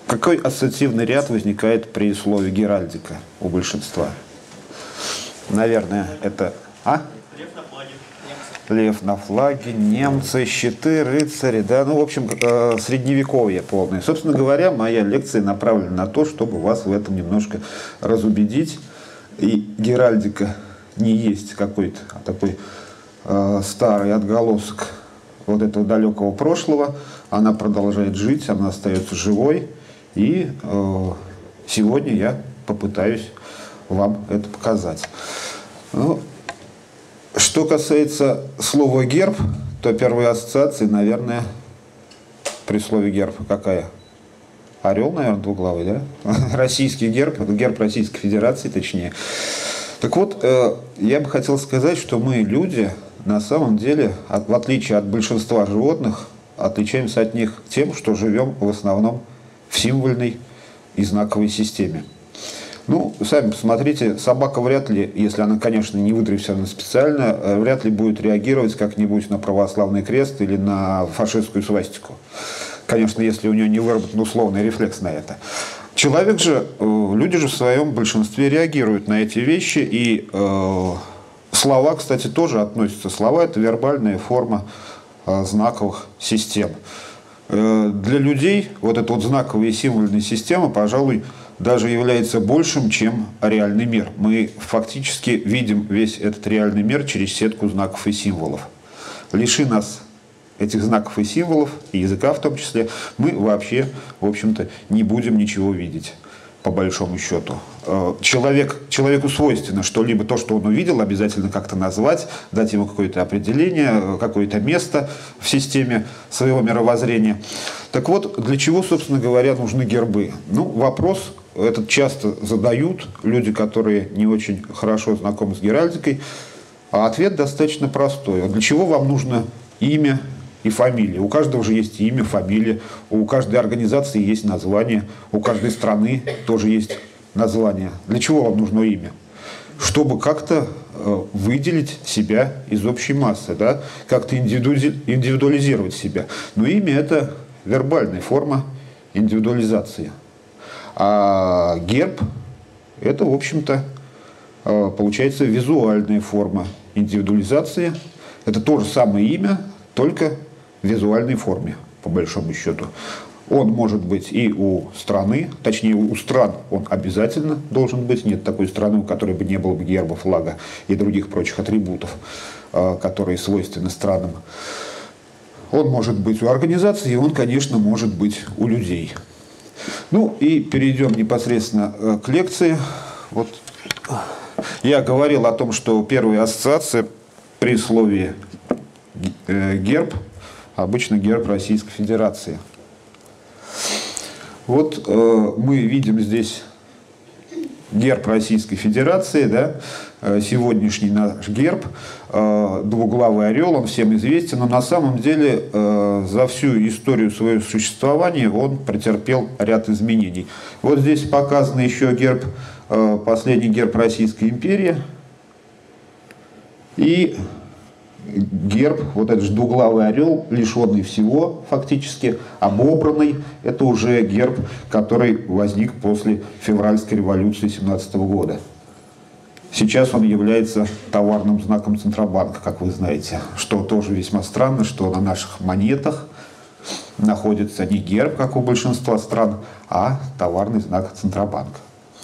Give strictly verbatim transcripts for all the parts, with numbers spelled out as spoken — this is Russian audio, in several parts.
Какой ассоциативный ряд возникает при слове геральдика у большинства? Наверное, это... А? Лев на флаге. Лев на флаге, немцы, щиты, рыцари, да, ну, в общем, э, средневековье полное. Собственно говоря, моя лекция направлена на то, чтобы вас в этом немножко разубедить. И геральдика не есть какой-то такой э, старый отголосок вот этого далекого прошлого. Она продолжает жить, она остается живой. И э, сегодня я попытаюсь вам это показать. Ну, что касается слова «герб», то первая ассоциация, наверное, при слове «герб» какая? Орел, наверное, двуглавый, да? Российский герб, герб Российской Федерации, точнее. Так вот, э, я бы хотел сказать, что мы, люди, на самом деле, от, в отличие от большинства животных, отличаемся от них тем, что живем в основном в символьной и знаковой системе. Ну, сами посмотрите, собака вряд ли, если она, конечно, не выдрессирована специально, вряд ли будет реагировать как-нибудь на православный крест или на фашистскую свастику. Конечно, если у нее не выработан условный рефлекс на это. Человек же, люди же в своем большинстве реагируют на эти вещи, и э, слова, кстати, тоже относятся. Слова – это вербальная форма э, знаковых систем. Э, для людей вот эта вот знаковая и символьная система, пожалуй, даже является большим, чем реальный мир. Мы фактически видим весь этот реальный мир через сетку знаков и символов. Лиши нас этих знаков и символов, и языка в том числе, мы вообще, в общем-то, не будем ничего видеть, по большому счету. Человек, человеку свойственно что-либо, то, что он увидел, обязательно как-то назвать, дать ему какое-то определение, какое-то место в системе своего мировоззрения. Так вот, для чего, собственно говоря, нужны гербы? Ну, вопрос этот часто задают люди, которые не очень хорошо знакомы с геральдикой, а ответ достаточно простой. Для чего вам нужно имя и фамилия? У каждого же есть имя, фамилия, у каждой организации есть название, у каждой страны тоже есть название. Для чего вам нужно имя? Чтобы как-то э, выделить себя из общей массы, да? Как-то индивидуализировать себя. Но имя – это вербальная форма индивидуализации. А герб – это, в общем-то, получается визуальная форма индивидуализации. Это то же самое имя, только в визуальной форме, по большому счету. Он может быть и у страны, точнее, у стран он обязательно должен быть. Нет такой страны, у которой бы не было бы герба, флага и других прочих атрибутов, которые свойственны странам. Он может быть у организации, и он, конечно, может быть у людей. Ну и перейдем непосредственно к лекции. Вот я говорил о том, что первая ассоциация при слове герб, обычно герб Российской Федерации. Вот э, мы видим здесь герб Российской Федерации, да, сегодняшний наш герб, э, двуглавый орел, он всем известен, но на самом деле э, за всю историю своего существования он претерпел ряд изменений. Вот здесь показан еще герб, э, последний герб Российской империи, и герб, вот этот же двуглавый орел, лишенный всего фактически, обобранный, это уже герб, который возник после февральской революции семнадцатого года. Сейчас он является товарным знаком Центробанка, как вы знаете, что тоже весьма странно, что на наших монетах находится не герб, как у большинства стран, а товарный знак Центробанка.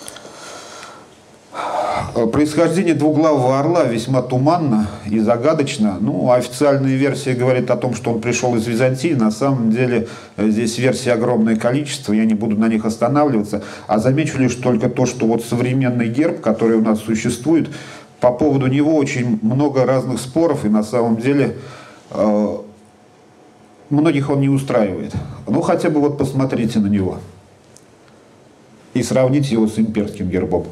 Происхождение двуглавого орла весьма туманно и загадочно. Ну, официальная версия говорит о том, что он пришел из Византии. На самом деле здесь версий огромное количество, я не буду на них останавливаться. А замечу лишь только то, что вот современный герб, который у нас существует, по поводу него очень много разных споров, и на самом деле э, многих он не устраивает. Ну, хотя бы вот посмотрите на него и сравните его с имперским гербом.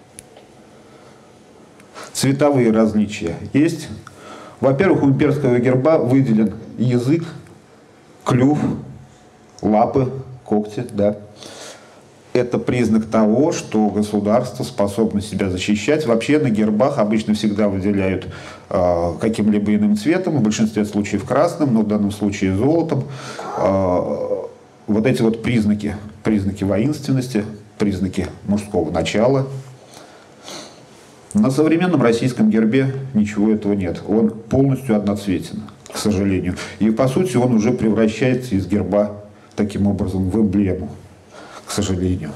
Цветовые различия есть. Во-первых, у имперского герба выделен язык, клюв, лапы, когти. Да. Это признак того, что государство способно себя защищать. Вообще на гербах обычно всегда выделяют э, каким-либо иным цветом, в большинстве случаев красным, но в данном случае золотом. Э, вот эти вот признаки признаки воинственности, признаки мужского начала. На современном российском гербе ничего этого нет. Он полностью одноцветен, к сожалению. И, по сути, он уже превращается из герба таким образом в эмблему, к сожалению.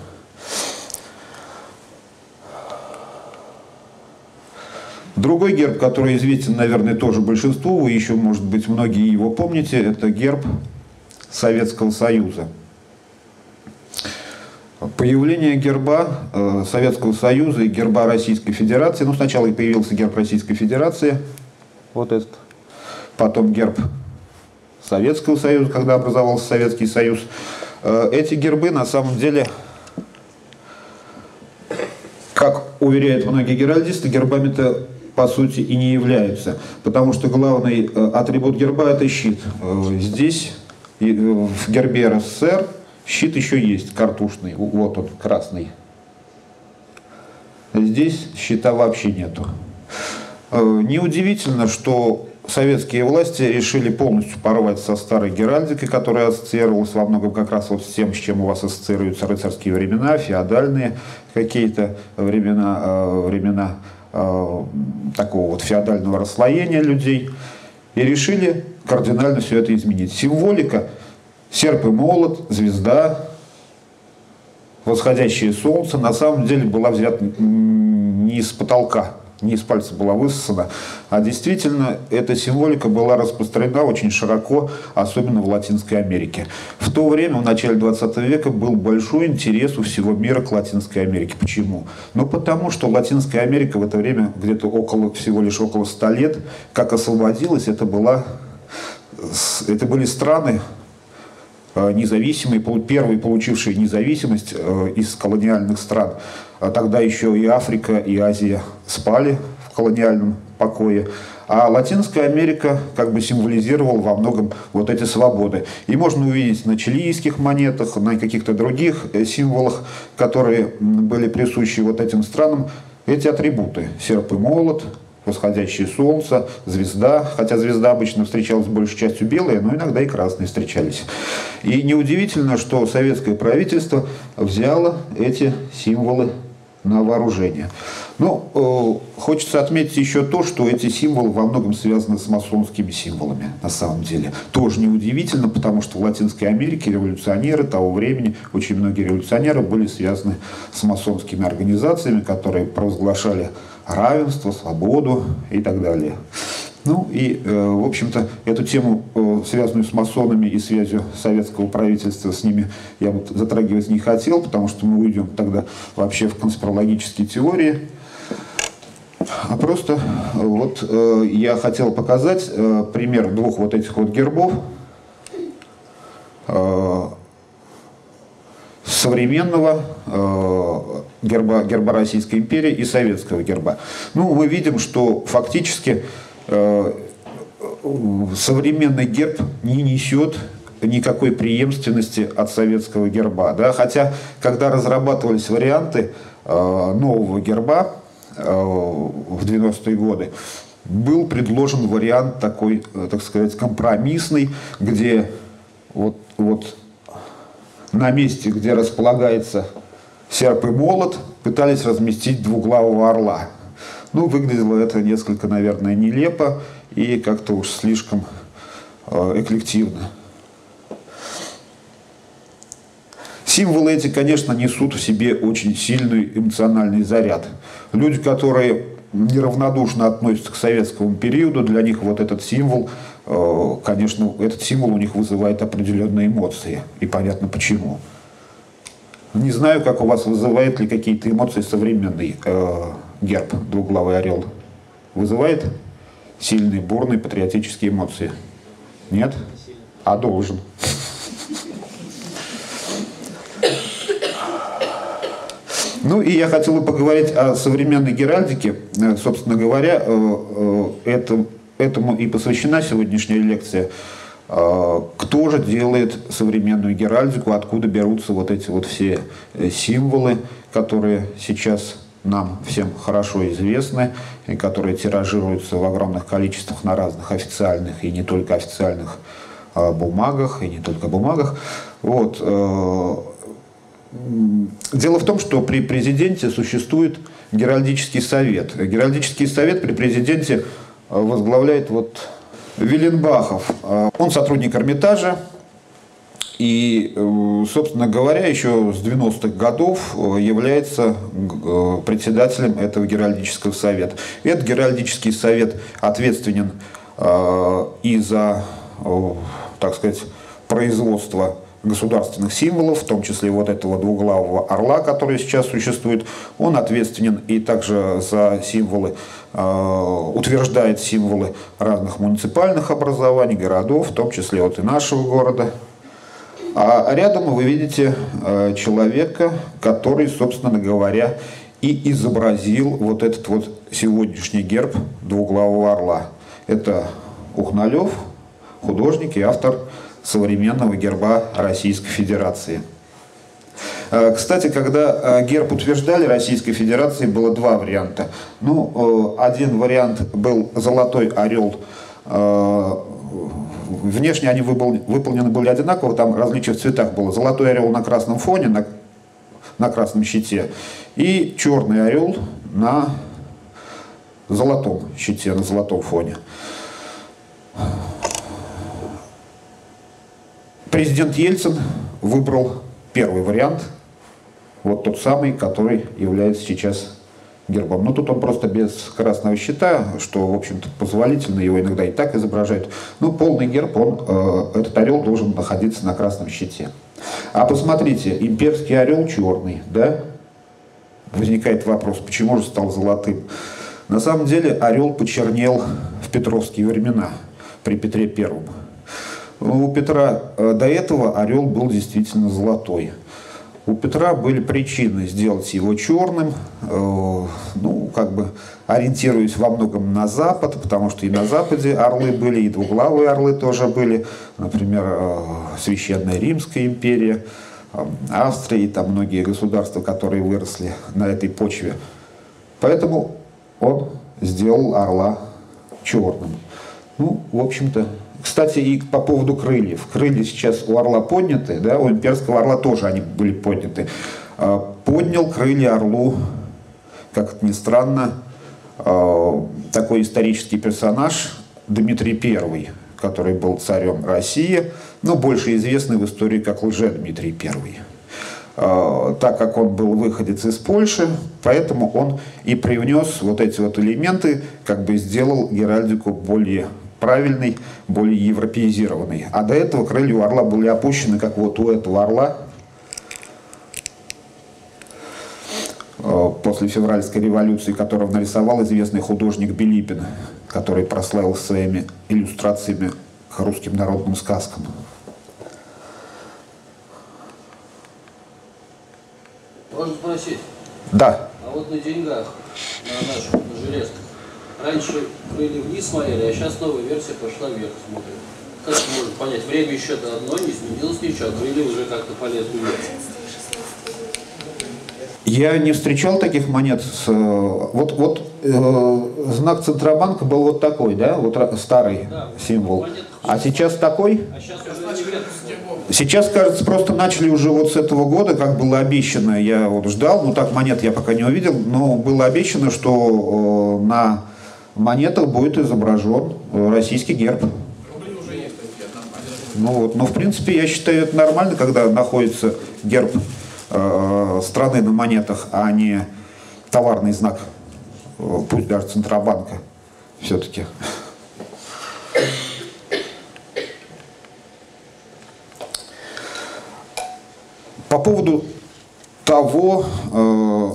Другой герб, который известен, наверное, тоже большинству, вы еще, может быть, многие его помните, это герб Советского Союза. Появление герба э, Советского Союза и герба Российской Федерации, ну, сначала и появился герб Российской Федерации, вот этот, потом герб Советского Союза, когда образовался Советский Союз. Э, эти гербы, на самом деле, как уверяют многие геральдисты, гербами-то, по сути, и не являются, потому что главный э, атрибут герба – это щит. Э, здесь, э, в гербе РСФСР, щит еще есть, картушный, вот он, красный. Здесь щита вообще нету. Неудивительно, что советские власти решили полностью порвать со старой геральдикой, которая ассоциировалась во многом как раз вот с тем, с чем у вас ассоциируются рыцарские времена, феодальные какие-то времена, времена такого вот феодального расслоения людей. И решили кардинально все это изменить. Символика — серп и молот, звезда, восходящее солнце, на самом деле была взята не из потолка, не из пальца была высосана, а действительно эта символика была распространена очень широко, особенно в Латинской Америке. В то время, в начале двадцатого века, был большой интерес у всего мира к Латинской Америке. Почему? Ну, потому что Латинская Америка в это время, где-то около, всего лишь около ста лет, как освободилась, это, была, это были страны, независимые, первые получившие независимость из колониальных стран. Тогда еще и Африка, и Азия спали в колониальном покое. А Латинская Америка как бы символизировала во многом вот эти свободы. И можно увидеть на чилийских монетах, на каких-то других символах, которые были присущи вот этим странам, эти атрибуты. Серп и молот, восходящее солнце, звезда, хотя звезда обычно встречалась большей частью белая, но иногда и красные встречались. И неудивительно, что советское правительство взяло эти символы на вооружение. Но э, хочется отметить еще то, что эти символы во многом связаны с масонскими символами, на самом деле. Тоже неудивительно, потому что в Латинской Америке революционеры того времени, очень многие революционеры были связаны с масонскими организациями, которые провозглашали равенство, свободу и так далее. Ну и, э, в общем-то, эту тему, э, связанную с масонами и связью советского правительства с ними, я вот затрагивать не хотел, потому что мы уйдем тогда вообще в конспирологические теории. А просто вот э, я хотел показать э, пример двух вот этих вот гербов. Э, современного э, герба, герба Российской империи и советского герба. Ну, мы видим, что фактически э, современный герб не несет никакой преемственности от советского герба. Да? Хотя, когда разрабатывались варианты э, нового герба э, в девяностые годы, был предложен вариант такой, так сказать, компромиссный, где вот, вот на месте, где располагается серп и молот, пытались разместить двуглавого орла. Ну, выглядело это несколько, наверное, нелепо и как-то уж слишком э, эклективно. Символы эти, конечно, несут в себе очень сильный эмоциональный заряд. Люди, которые неравнодушно относятся к советскому периоду, для них вот этот символ, э, конечно, этот символ у них вызывает определенные эмоции. И понятно почему. Не знаю, как у вас, вызывает ли какие-то эмоции современный э, герб, двуглавый орел. Вызывает сильные, бурные, патриотические эмоции? Нет? А должен. Ну и я хотел бы поговорить о современной геральдике. Собственно говоря, это, этому и посвящена сегодняшняя лекция. Кто же делает современную геральдику, откуда берутся вот эти вот все символы, которые сейчас нам всем хорошо известны, и которые тиражируются в огромных количествах на разных официальных и не только официальных бумагах, и не только бумагах. Вот. дело в том, что при президенте существует Геральдический совет. Геральдический совет при президенте возглавляет вот Виленбахов. Он сотрудник Эрмитажа. И, собственно говоря, еще с девяностых годов является председателем этого Геральдического совета. Этот Геральдический совет ответственен и за, так сказать, производство государственных символов, в том числе вот этого двуглавого орла, который сейчас существует. Он ответственен и также за символы, утверждает символы разных муниципальных образований, городов, в том числе вот и нашего города. А рядом вы видите человека, который, собственно говоря, и изобразил вот этот вот сегодняшний герб двуглавого орла. Это Ухналев, художник и автор современного герба Российской Федерации. Кстати, когда герб утверждали Российской Федерации, было два варианта. Ну, один вариант был золотой орел. Внешне они выполнены были одинаково, там различия в цветах было. Золотой орел на красном фоне, на, на красном щите, и черный орел на золотом щите, на золотом фоне. Президент Ельцин выбрал первый вариант, вот тот самый, который является сейчас гербом. Но тут он просто без красного щита, что, в общем-то, позволительно, его иногда и так изображают. Но полный герб, он, э, этот орел должен находиться на красном щите. А посмотрите, имперский орел черный, да? Возникает вопрос, почему же стал золотым? На самом деле орел почернел в петровские времена, при Петре Первом. У Петра э, до этого орел был действительно золотой. У Петра были причины сделать его черным, э, ну, как бы ориентируясь во многом на Запад, потому что и на Западе орлы были, и двуглавые орлы тоже были. Например, э, Священная Римская империя, э, Австрия и там многие государства, которые выросли на этой почве. Поэтому он сделал орла черным. Ну, в общем-то... Кстати, и по поводу крыльев. Крылья сейчас у орла подняты, да, у имперского орла тоже они были подняты. Поднял крылья орлу, как это ни странно, такой исторический персонаж Дмитрий Первый, который был царем России, но больше известный в истории как Лже-Дмитрий Первый. Так как он был выходец из Польши, поэтому он и привнес вот эти вот элементы, как бы сделал геральдику более правильный, более европеизированный. А до этого крылья у орла были опущены, как вот у этого орла после февральской революции, которого нарисовал известный художник Билибин, который прославился своими иллюстрациями к русским народным сказкам. Можно спросить? Да. А вот на деньгах, на наших, на железках, раньше крылья вниз смотрели, а сейчас новая версия пошла вверх смотрит. Как можно понять? Время еще одно, не изменилось ничего, а крылья уже как-то полезли вверх. Я не встречал таких монет. С, вот вот э, знак Центробанка был вот такой, да, вот старый, да, символ. А сейчас такой? А сейчас, сейчас, кажется, просто начали уже вот с этого года, как было обещано. Я вот ждал, ну так монет я пока не увидел, но было обещано, что э, на монетах будет изображен российский герб. Ну вот, но в принципе я считаю это нормально, когда находится герб э, страны на монетах, а не товарный знак, э, пусть даже Центробанка все-таки. По поводу того, э,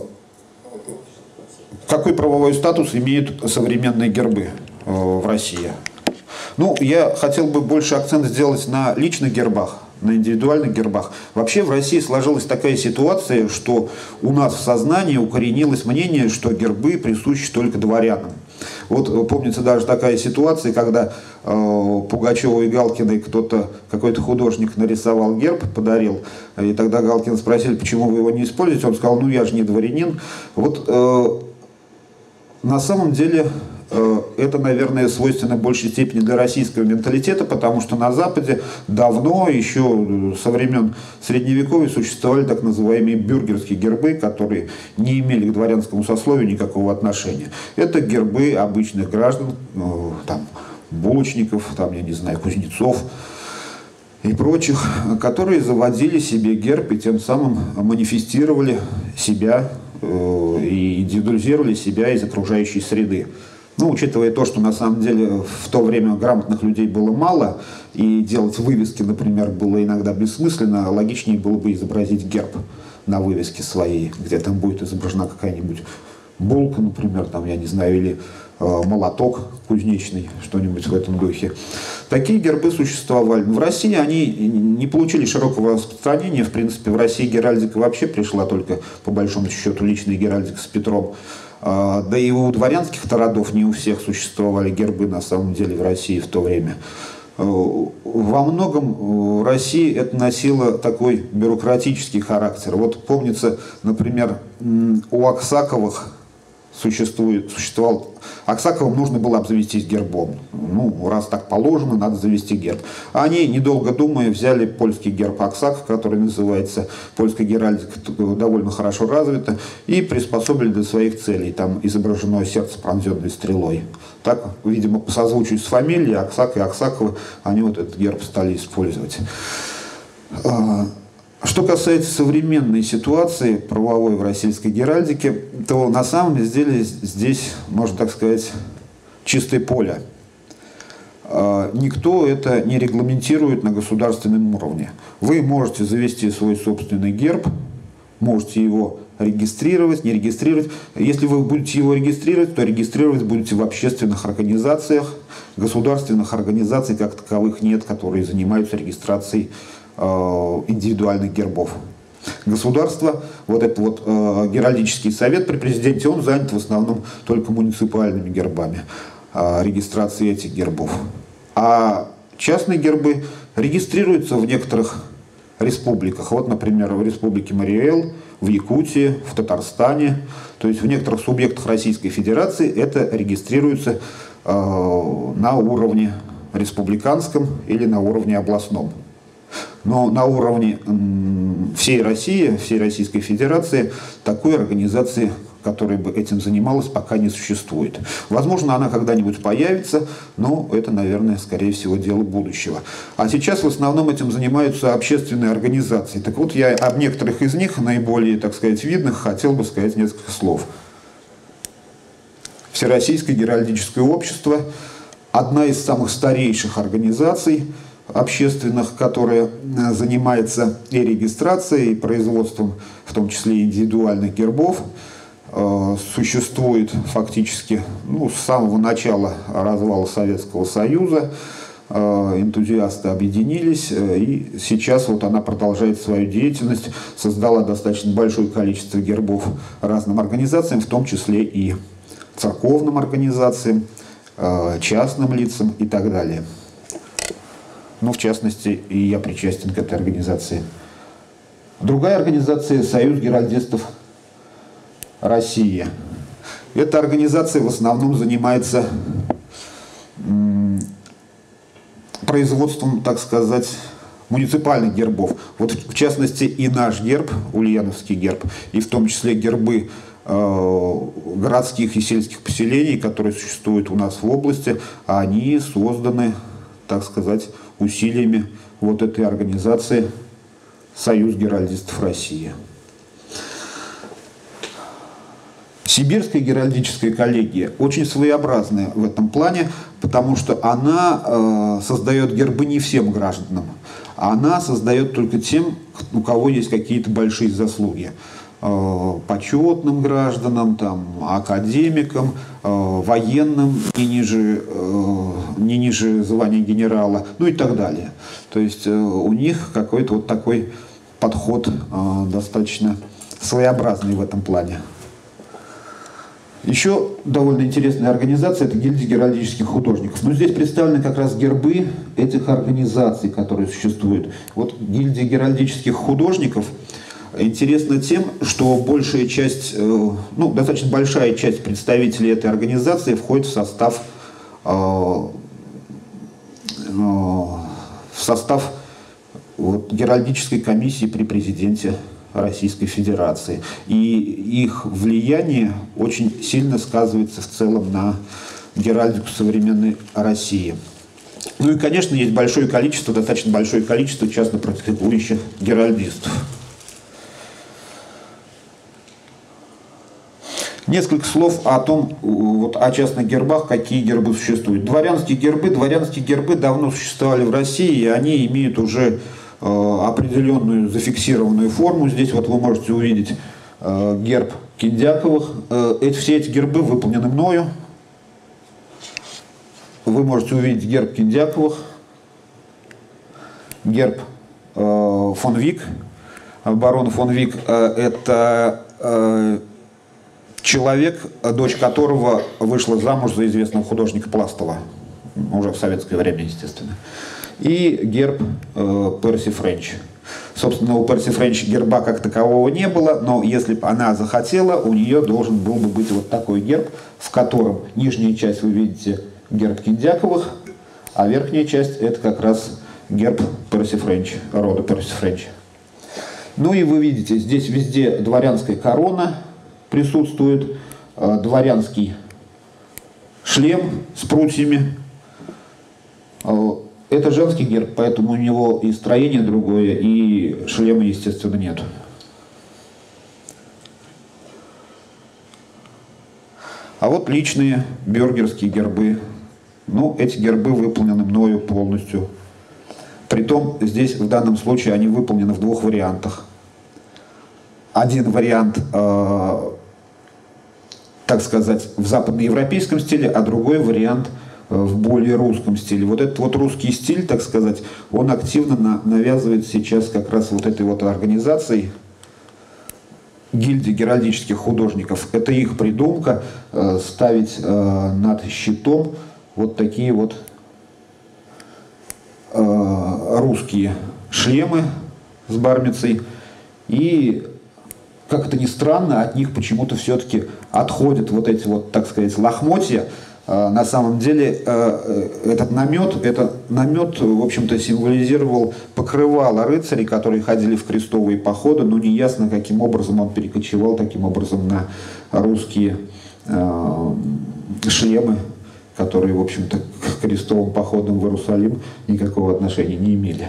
какой правовой статус имеют современные гербы э, в России. Ну, я хотел бы больше акцент сделать на личных гербах, на индивидуальных гербах. Вообще в России сложилась такая ситуация, что у нас в сознании укоренилось мнение, что гербы присущи только дворянам. Вот помнится даже такая ситуация, когда э, Пугачеву и Галкиной кто-то, какой-то художник нарисовал герб, подарил, и тогда Галкина спросили, почему вы его не используете, он сказал, ну я же не дворянин. Вот э, на самом деле это, наверное, свойственно в большей степени для российского менталитета, потому что на Западе давно, еще со времен Средневековья, существовали так называемые бюргерские гербы, которые не имели к дворянскому сословию никакого отношения. Это гербы обычных граждан, там, булочников, там, я не знаю, кузнецов и прочих, которые заводили себе герб и тем самым манифестировали себя и индивидуализировали себя из окружающей среды. Ну, учитывая то, что на самом деле в то время грамотных людей было мало, и делать вывески, например, было иногда бессмысленно, логичнее было бы изобразить герб на вывеске своей, где там будет изображена какая-нибудь булка, например, там, я не знаю, или э, молоток кузнечный, что-нибудь в этом духе. Такие гербы существовали. В России они не получили широкого распространения. В принципе, в России геральдика вообще пришла только, по большому счету, личная геральдика с Петром. Да и у дворянских родов не у всех существовали гербы, на самом деле, в России в то время. Во многом в России это носило такой бюрократический характер. Вот помнится, например, у Аксаковых существует, существовал... Аксаковым нужно было обзавестись гербом. Ну, раз так положено, надо завести герб. Они, недолго думая, взяли польский герб Аксаков, который называется «Польская геральдика», довольно хорошо развита, и приспособили для своих целей. Там изображено сердце, пронзенное стрелой. Так, видимо, по созвучию с фамилией Аксак и Аксаковы, они вот этот герб стали использовать. Что касается современной ситуации правовой в российской геральдике, то на самом деле здесь, можно так сказать, чистое поле. Никто это не регламентирует на государственном уровне. Вы можете завести свой собственный герб, можете его регистрировать, не регистрировать. Если вы будете его регистрировать, то регистрировать будете в общественных организациях. Государственных организаций как таковых нет, которые занимаются регистрацией индивидуальных гербов. Государство, вот этот вот э, геральдический совет при президенте, он занят в основном только муниципальными гербами, э, регистрацией этих гербов. А частные гербы регистрируются в некоторых республиках. Вот, например, в республике Марий-Эл, в Якутии, в Татарстане. То есть в некоторых субъектах Российской Федерации это регистрируется э, на уровне республиканском или на уровне областном. Но на уровне всей России, всей Российской Федерации такой организации, которая бы этим занималась, пока не существует. Возможно, она когда-нибудь появится, но это, наверное, скорее всего, дело будущего. А сейчас в основном этим занимаются общественные организации. Так вот, я об некоторых из них, наиболее, так сказать, видных, хотел бы сказать несколько слов. Всероссийское геральдическое общество – одна из самых старейших организаций общественных, которая занимается и регистрацией, и производством, в том числе индивидуальных гербов. Существует фактически ну, с самого начала развала Советского Союза. Энтузиасты объединились, и сейчас вот она продолжает свою деятельность, создала достаточно большое количество гербов разным организациям, в том числе и церковным организациям, частным лицам и так далее. Ну, в частности, и я причастен к этой организации. Другая организация – Союз геральдистов России. Эта организация в основном занимается производством, так сказать, муниципальных гербов. Вот в частности и наш герб, ульяновский герб, и в том числе гербы э, городских и сельских поселений, которые существуют у нас в области, они созданы, так сказать, усилиями вот этой организации Союз геральдистов России. Сибирская геральдическая коллегия очень своеобразная в этом плане, потому что она э, создает гербы не всем гражданам, а она создает только тем, у кого есть какие-то большие заслуги. Э, почетным гражданам, там, академикам, э, военным не ниже, э, не ниже звания генерала, ну и так далее. То есть э, у них какой-то вот такой подход э, достаточно своеобразный в этом плане. Еще довольно интересная организация – это гильдия геральдических художников. Но здесь представлены как раз гербы этих организаций, которые существуют. Вот гильдия геральдических художников интересна тем, что большая часть, ну, достаточно большая часть представителей этой организации входит в состав, в состав вот, геральдической комиссии при президенте Российской Федерации. И их влияние очень сильно сказывается в целом на геральдику современной России. Ну и, конечно, есть большое количество, достаточно большое количество частно практикующих геральдистов. Несколько слов о том, вот, о частных гербах, какие гербы существуют. Дворянские гербы. Дворянские гербы давно существовали в России, и они имеют уже э, определенную зафиксированную форму. Здесь вот вы можете увидеть э, герб Киндяковых. Э, эти, все эти гербы выполнены мною. Вы можете увидеть герб Киндяковых, герб э, фон Вик, барон фон Вик. Э, это э, человек, дочь которого вышла замуж за известного художника Пластова, уже в советское время, естественно. И герб э, Перси Френч. Собственно, у Перси Френч герба как такового не было, но если бы она захотела, у нее должен был бы быть вот такой герб, в котором нижняя часть вы видите герб Киндяковых, а верхняя часть это как раз герб Перси Френч, рода Перси Френч. Ну и вы видите, здесь везде дворянская корона присутствует, э, дворянский шлем с прутьями. Э, это женский герб, поэтому у него и строение другое, и шлема, естественно, нет. А вот личные бюргерские гербы. Ну, эти гербы выполнены мною полностью. Притом здесь в данном случае они выполнены в двух вариантах. Один вариант, э, так сказать, в западноевропейском стиле, а другой вариант э, в более русском стиле. Вот этот вот русский стиль, так сказать, он активно на, навязывает сейчас как раз вот этой вот организацией гильдии геральдических художников. Это их придумка, э, ставить э, над щитом вот такие вот э, русские шлемы с бармицей. И, как это ни странно, от них почему-то все-таки отходят вот эти вот, так сказать, лохмотья. Э, на самом деле э, этот намет, этот намет, в общем-то, символизировал покрывало рыцарей, которые ходили в крестовые походы, но неясно, каким образом он перекочевал таким образом на русские э, шлемы, которые, в общем-то, к крестовым походам в Иерусалим никакого отношения не имели.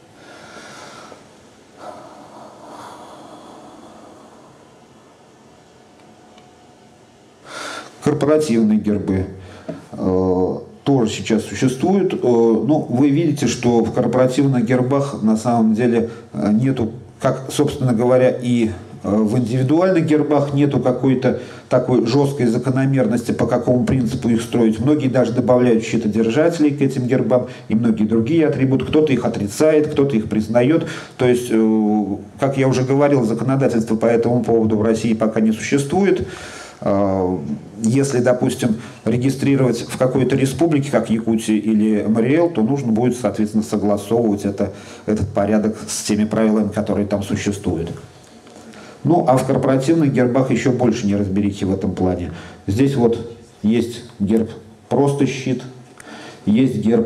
Корпоративные гербы э, тоже сейчас существуют. Э, ну, вы видите, что в корпоративных гербах на самом деле нету, как, собственно говоря, и в индивидуальных гербах нету какой-то такой жесткой закономерности, по какому принципу их строить. Многие даже добавляют щитодержателей к этим гербам и многие другие атрибуты. Кто-то их отрицает, кто-то их признает. То есть, как я уже говорил, законодательства по этому поводу в России пока не существует. Если, допустим, регистрировать в какой-то республике, как Якутия или Мариэл, то нужно будет, соответственно, согласовывать это, этот порядок с теми правилами, которые там существуют. Ну, а в корпоративных гербах еще больше неразберихи в этом плане. Здесь вот есть герб просто щит, есть герб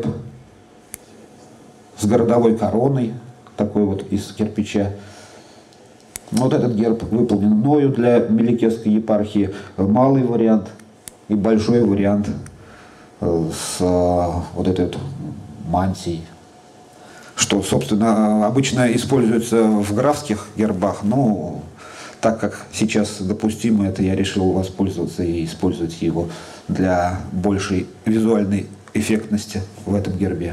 с городовой короной, такой вот из кирпича. Вот этот герб выполнен мною для Меликесской епархии. Малый вариант и большой вариант с вот этой вот мантией. Что, собственно, обычно используется в графских гербах, но так как сейчас допустимо это, я решил воспользоваться и использовать его для большей визуальной эффектности в этом гербе.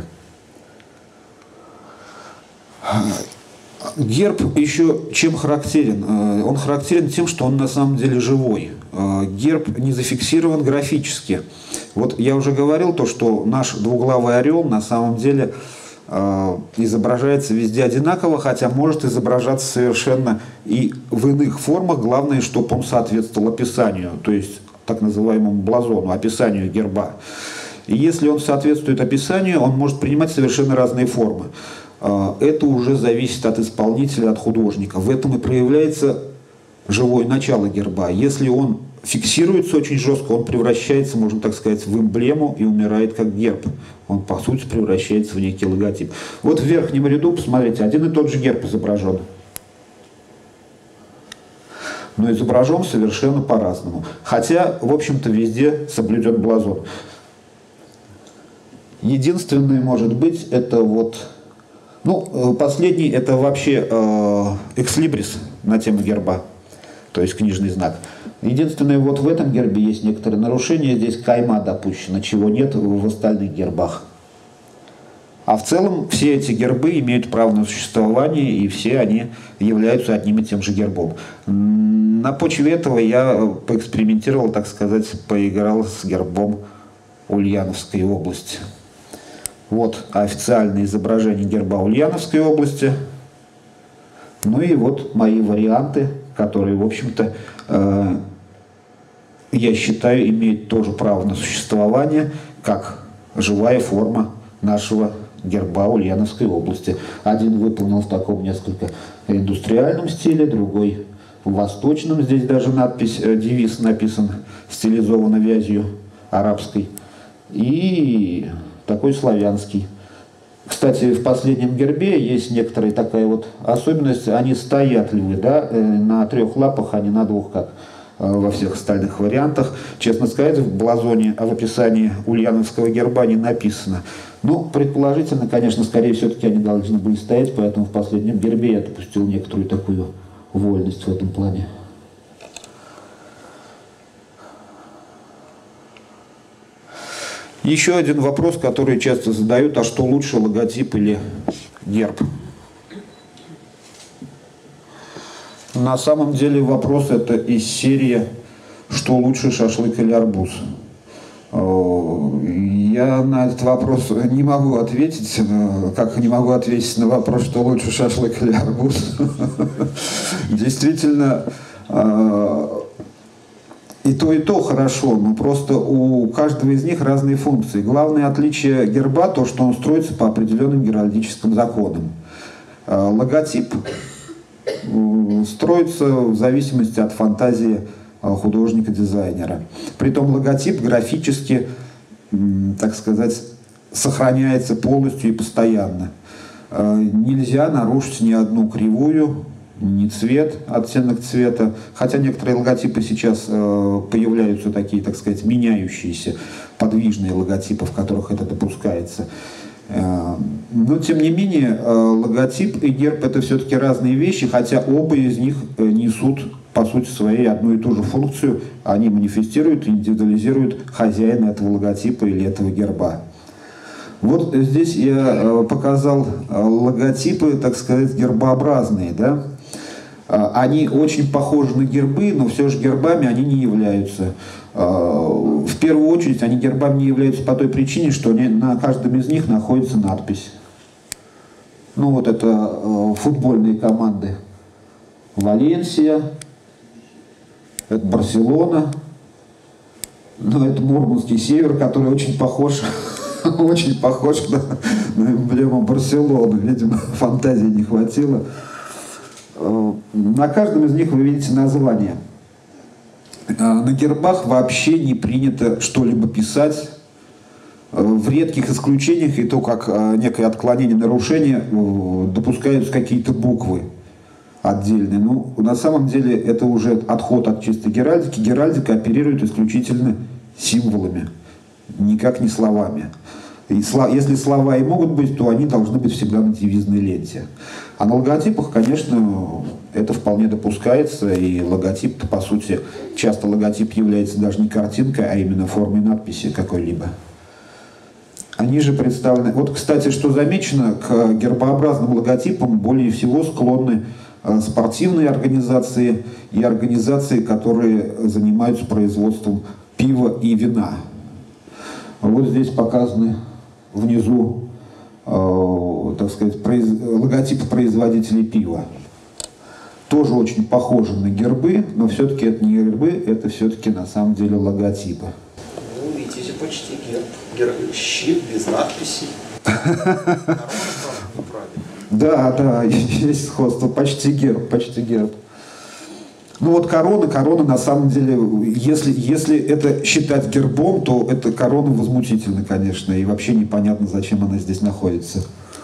Герб еще чем характерен? Он характерен тем, что он на самом деле живой. Герб не зафиксирован графически. Вот я уже говорил то, что наш двуглавый орел на самом деле изображается везде одинаково, хотя может изображаться совершенно и в иных формах. Главное, чтобы он соответствовал описанию, то есть так называемому блазону, описанию герба. И если он соответствует описанию, он может принимать совершенно разные формы. это уже зависит от исполнителя, от художника. В этом и проявляется живое начало герба. Если он фиксируется очень жестко, он превращается, можно так сказать, в эмблему и умирает как герб. Он, по сути, превращается в некий логотип. Вот в верхнем ряду, посмотрите, один и тот же герб изображен. Но изображен совершенно по-разному. Хотя, в общем-то, везде соблюден блазон. Единственное, может быть, это вот... Ну, последний, это вообще э, экслибрис на тему герба. То есть книжный знак. Единственное, вот в этом гербе есть некоторые нарушения. Здесь кайма допущена, чего нет в остальных гербах. А в целом все эти гербы имеют право на существование, и все они являются одним и тем же гербом. На почве этого я поэкспериментировал, так сказать, поиграл с гербом Ульяновской области. Вот официальное изображение герба Ульяновской области. Ну и вот мои варианты, которые, в общем-то, э, я считаю, имеют тоже право на существование, как живая форма нашего герба Ульяновской области. Один выполнен в таком несколько индустриальном стиле, другой в восточном. Здесь даже надпись, э, девиз написан стилизованно вязью арабской. И такой славянский. Кстати, в последнем гербе есть некоторая такая вот особенность. Они стоятливы, да, на трех лапах, а не на двух, как во всех остальных вариантах. Честно сказать, в блазоне, а в описании ульяновского герба не написано. Ну, предположительно, конечно, скорее все-таки они должны были стоять, поэтому в последнем гербе я допустил некоторую такую вольность в этом плане. Еще один вопрос, который часто задают: а что лучше, логотип или герб? На самом деле вопрос это из серии «Что лучше, шашлык или арбуз?». Я на этот вопрос не могу ответить, как не могу ответить на вопрос, что лучше, шашлык или арбуз. Действительно, и то, и то хорошо, но просто у каждого из них разные функции. Главное отличие герба то, что он строится по определенным геральдическим законам. Логотип строится в зависимости от фантазии художника-дизайнера. Притом логотип графически, так сказать, сохраняется полностью и постоянно. Нельзя нарушить ни одну кривую, ни цвет, оттенок цвета. Хотя некоторые логотипы сейчас появляются такие, так сказать, меняющиеся, подвижные логотипы, в которых это допускается. Но, тем не менее, логотип и герб – это все-таки разные вещи, хотя оба из них несут, по сути своей, одну и ту же функцию. Они манифестируют, индивидуализируют хозяина этого логотипа или этого герба. Вот здесь я показал логотипы, так сказать, гербообразные, да? Они очень похожи на гербы, но все же гербами они не являются. В первую очередь они гербами не являются по той причине, что на каждом из них находится надпись. Ну вот это футбольные команды. Валенсия, это Барселона, ну это Мурманский Север, который очень похож, очень похож на, на эмблему Барселоны. Видимо, фантазии не хватило. На каждом из них вы видите название. На гербах вообще не принято что-либо писать. В редких исключениях, и то как некое отклонение, нарушение, допускаются какие-то буквы отдельные. Ну, на самом деле это уже отход от чистой геральдики. Геральдика оперирует исключительно символами, никак не словами. И если слова и могут быть, то они должны быть всегда на девизной ленте. А на логотипах, конечно, это вполне допускается, и логотип, по сути, часто логотип является даже не картинкой, а именно формой надписи какой-либо. Они же представлены... Вот, кстати, что замечено, к гербообразным логотипам более всего склонны спортивные организации и организации, которые занимаются производством пива и вина. Вот здесь показаны внизу, э, так сказать, произ... логотипы производителей пива. Тоже очень похожи на гербы, но все-таки это не гербы, это все-таки на самом деле логотипы. Ну, видите, почти герб. Герб, щит без надписей. Неправильно. Да, да, есть сходство, почти герб, почти герб. Ну вот корона, корона на самом деле, если, если это считать гербом, то эта корона возмутительна, конечно, и вообще непонятно, зачем она здесь находится.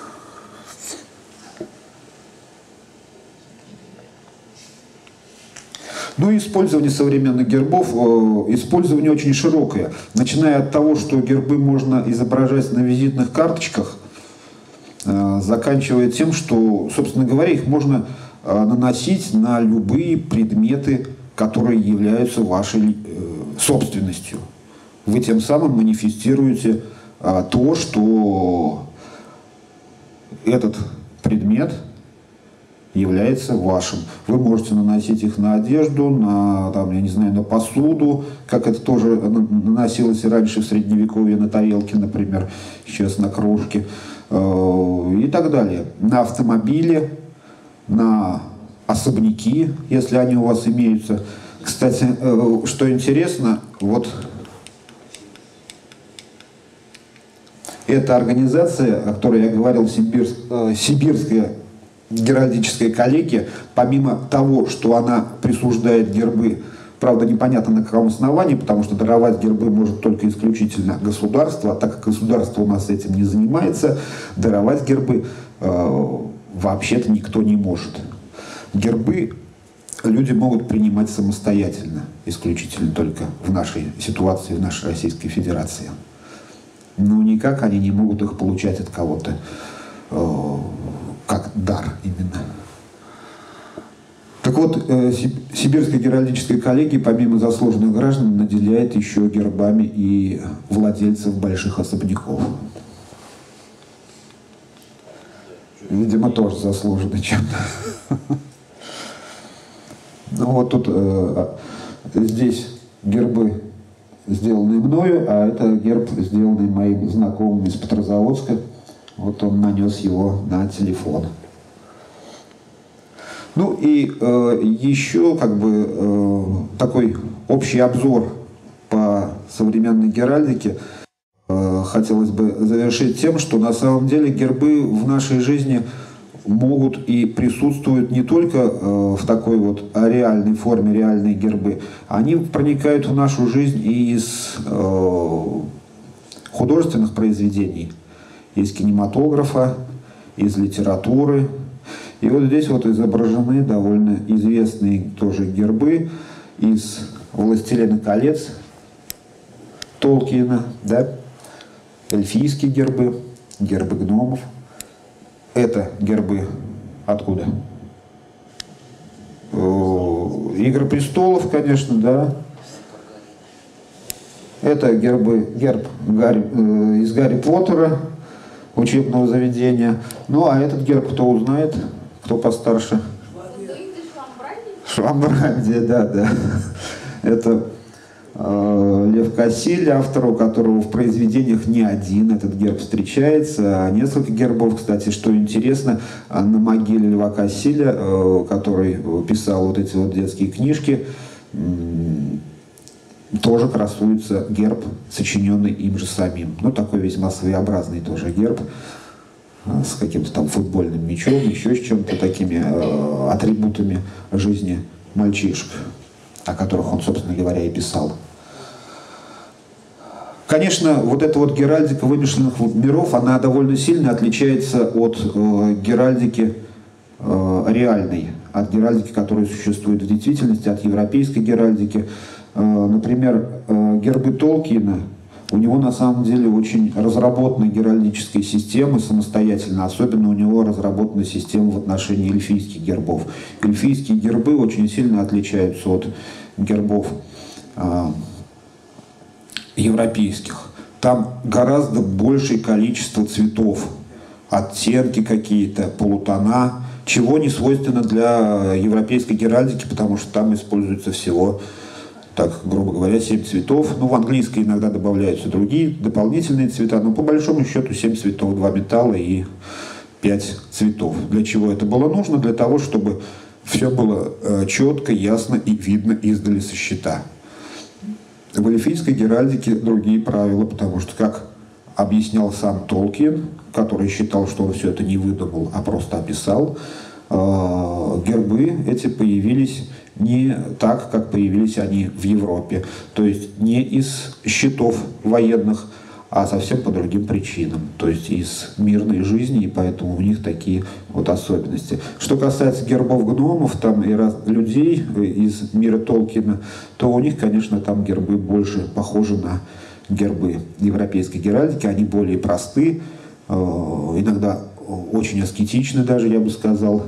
Ну и использование современных гербов, использование очень широкое. Начиная от того, что гербы можно изображать на визитных карточках, заканчивая тем, что, собственно говоря, их можно наносить на любые предметы, которые являются вашей собственностью. Вы тем самым манифестируете то, что этот предмет является вашим. Вы можете наносить их на одежду, на, там, я не знаю, на посуду, как это тоже наносилось и раньше в Средневековье, на тарелки, например, сейчас на кружки, и так далее. На автомобиле, на особняки, если они у вас имеются. Кстати, что интересно, вот эта организация, о которой я говорил, Сибирск, Сибирская геральдическая коллегия, помимо того, что она присуждает гербы, правда, непонятно на каком основании, потому что даровать гербы может только исключительно государство, а так как государство у нас этим не занимается, даровать гербы э, вообще-то никто не может. Гербы люди могут принимать самостоятельно, исключительно только в нашей ситуации, в нашей Российской Федерации. Но никак они не могут их получать от кого-то, э, как дар именно. Так вот, э, Сибирская геральдическая коллегия, помимо заслуженных граждан, наделяет еще гербами и владельцев больших особняков. Видимо, тоже заслуженно чем-то. Ну вот тут, э, здесь гербы, сделанные мною, а это герб, сделанный моим знакомым из Петрозаводска. Вот он нанес его на телефон. Ну и э, еще как бы э, такой общий обзор по современной геральдике э, хотелось бы завершить тем, что на самом деле гербы в нашей жизни могут и присутствуют не только э, в такой вот реальной форме, реальные гербы, они проникают в нашу жизнь и из э, художественных произведений, из кинематографа, из литературы. И вот здесь вот изображены довольно известные тоже гербы из «Властелина колец» Толкиена, да? Эльфийские гербы, гербы гномов. Это гербы откуда? «Игры престолов», конечно, да. Это гербы, герб Гарри, э, из «Гарри Поттера», учебного заведения. Ну, а этот герб кто узнает? Кто постарше? Швамбранди, да, да. Это э, Лев Кассиль, автор, у которого в произведениях не один этот герб встречается, а несколько гербов. Кстати, что интересно, на могиле Льва Кассиля, э, который писал вот эти вот детские книжки, э, тоже красуется герб, сочиненный им же самим. Ну, такой весьма своеобразный тоже герб, с каким-то там футбольным мячом, еще с чем-то такими э, атрибутами жизни мальчишек, о которых он, собственно говоря, и писал. Конечно, вот эта вот геральдика вымышленных миров, она довольно сильно отличается от э, геральдики э, реальной, от геральдики, которая существует в действительности, от европейской геральдики. Например, гербы Толкиена, у него на самом деле очень разработана геральдическая система самостоятельно, особенно у него разработана система в отношении эльфийских гербов. Эльфийские гербы очень сильно отличаются от гербов э, европейских. Там гораздо большее количество цветов, оттенки какие-то, полутона, чего не свойственно для европейской геральдики, потому что там используется всего, так, грубо говоря, семь цветов. Ну, в английской иногда добавляются другие дополнительные цвета, но по большому счету семь цветов, два металла и пять цветов. Для чего это было нужно? Для того, чтобы все было э, четко, ясно и видно издали со счета. В эльфийской геральдике другие правила, потому что как объяснял сам Толкин, который считал, что он все это не выдумал, а просто описал. Гербы эти появились не так, как появились они в Европе. То есть не из счетов военных, а совсем по другим причинам. То есть из мирной жизни, и поэтому у них такие вот особенности. Что касается гербов гномов там, и раз, людей из мира Толкина, то у них, конечно, там гербы больше похожи на гербы европейской геральдики. Они более просты, э, иногда очень аскетичны даже, я бы сказал.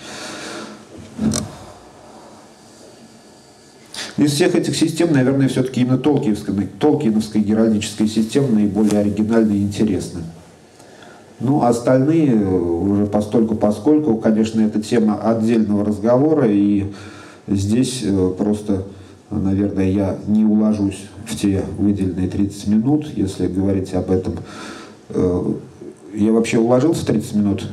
Из всех этих систем, наверное, все-таки именно Толкиновская, Толкиновская геральдическая система наиболее оригинальна и интересна. Ну, а остальные уже постольку поскольку, конечно, это тема отдельного разговора, и здесь просто, наверное, я не уложусь в те выделенные тридцать минут, если говорить об этом. Я вообще уложился в тридцать минут?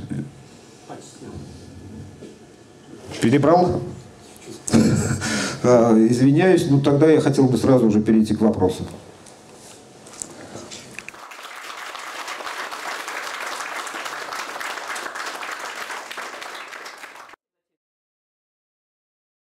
Перебрал? Извиняюсь, но тогда я хотел бы сразу уже перейти к вопросам.